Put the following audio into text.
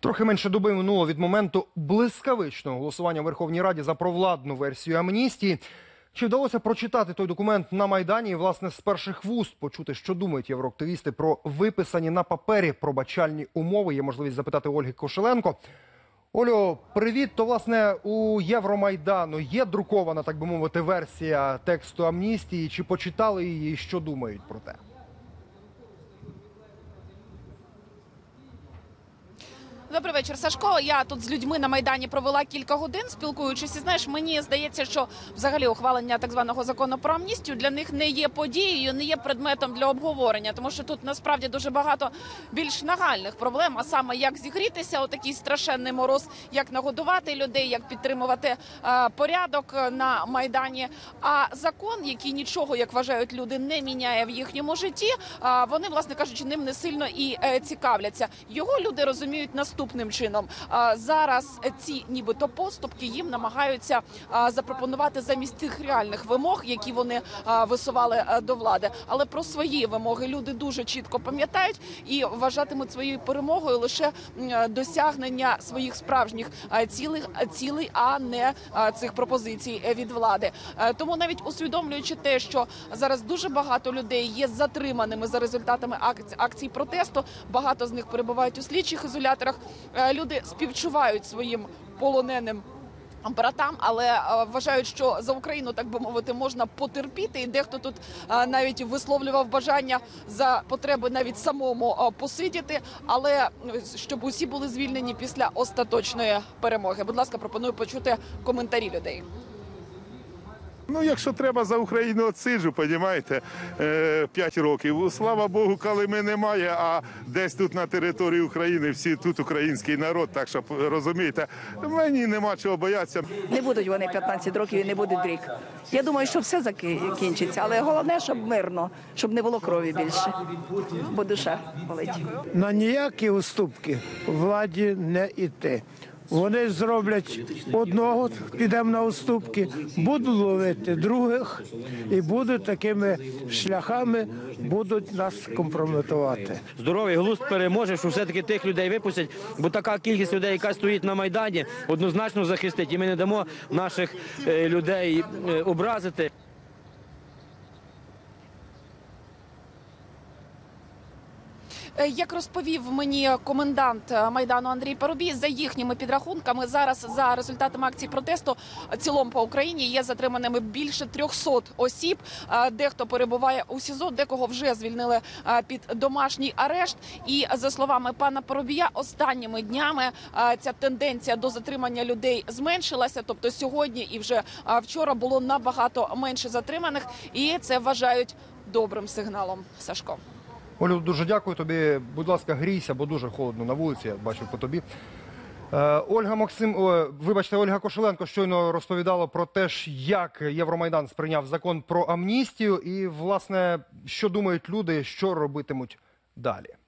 Трохи менше доби минуло від моменту блискавичного голосування в Верховній Раді за провладну версію амністії. Чи вдалося прочитати той документ на Майдані і, власне, з перших вуст почути, що думають євроактивісти про виписані на папері пробачальні умови? Є можливість запитати Ольги Кошеленко. Олю, привіт. То, власне, у Євромайдану є друкована, так би мовити, версія тексту амністії? Чи почитали її і що думають про те? Добрий вечір, Сашко. Я тут з людьми на Майдані провела кілька годин, спілкуючись. І, знаєш, мені здається, що взагалі ухвалення так званого закону про амністію для них не є подією, не є предметом для обговорення. Тому що тут насправді дуже багато більш нагальних проблем, а саме як зігрітися у такий страшенний мороз, як нагодувати людей, як підтримувати порядок на Майдані. А закон, який нічого, як вважають люди, не міняє в їхньому житті, вони, власне кажучи, ним не сильно і цікавляться. Його люди розуміють наступним чином. Зараз ці нібито поступки їм намагаються запропонувати замість тих реальних вимог, які вони висували до влади. Але про свої вимоги люди дуже чітко пам'ятають і вважатимуть своєю перемогою лише досягнення своїх справжніх цілей, а не цих пропозицій від влади. Тому навіть усвідомлюючи те, що зараз дуже багато людей є затриманими за результатами акцій протесту, багато з них перебувають у слідчих ізоляторах, люди співчувають своїм полоненим братам, але вважають, що за Україну, так би мовити, можна потерпіти. І дехто тут навіть висловлював бажання за потреби навіть самому посидіти, але щоб усі були звільнені після остаточної перемоги. Будь ласка, пропоную почути коментарі людей. Ну, якщо треба, за Україну отсиджу, розумієте, 5 років. Слава Богу, Калими немає, а десь тут на території України всі тут український народ, так що, розумієте, мені нема чого боятися. Не будуть вони 15 років і не будуть рік. Я думаю, що все закінчиться, але головне, щоб мирно, щоб не було крові більше, бо душа болить. На ніякі уступки владі не йти. Вони зроблять одного, підемо на уступки, будуть ловити других і будуть такими шляхами будуть нас компрометувати. Здоровий глузд переможе, що все-таки тих людей випустять, бо така кількість людей, яка стоїть на Майдані, однозначно захистить. І ми не дамо наших людей образити. Як розповів мені комендант Майдану Андрій Парубій, за їхніми підрахунками, зараз за результатами акцій протесту цілому по Україні є затриманими більше 300 осіб. Дехто перебуває у СІЗО, декого вже звільнили під домашній арешт. І за словами пана Парубія, останніми днями ця тенденція до затримання людей зменшилася. Тобто сьогодні і вже вчора було набагато менше затриманих. І це вважають добрим сигналом. Сашко. Олю, дуже дякую тобі. Будь ласка, грійся, бо дуже холодно на вулиці, я бачу по тобі. Ольга Кошеленко щойно розповідала про те, як Євромайдан сприйняв закон про амністію і, власне, що думають люди, що робитимуть далі.